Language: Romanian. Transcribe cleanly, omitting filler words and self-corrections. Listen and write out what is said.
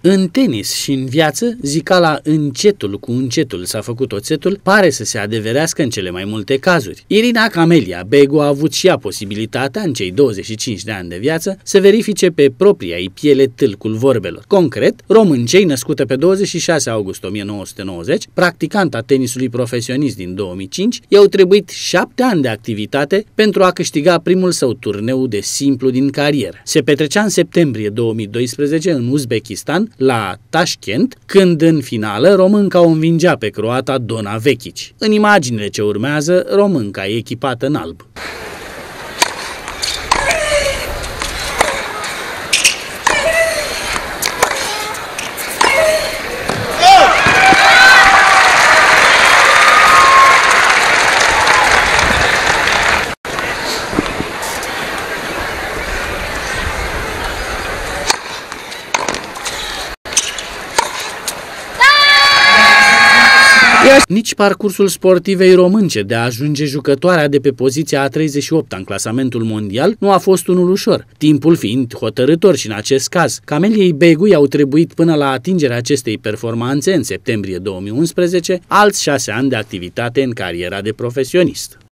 În tenis și în viață, zicala încetul cu încetul s-a făcut oțetul pare să se adeverească în cele mai multe cazuri. Irina Camelia Begu a avut și ea posibilitatea, în cei 25 de ani de viață, să verifice pe propria ei piele tâlcul vorbelor. Concret, româncei, născută pe 26 august 1990, practicanta tenisului profesionist din 2005, i-au trebuit 7 ani de activitate pentru a câștiga primul său turneu de simplu din carieră. Se petrecea în septembrie 2012 în Uzbekistan, la Tashkent, când în finală românca o învingea pe croata Dona Vekic. În imaginile ce urmează, românca e echipată în alb. Nici parcursul sportivei românce de a ajunge jucătoarea de pe poziția a 38-a în clasamentul mondial nu a fost unul ușor, timpul fiind hotărâtor și în acest caz. Cameliei Begu i-au trebuit până la atingerea acestei performanțe în septembrie 2011 alți 6 ani de activitate în cariera de profesionist.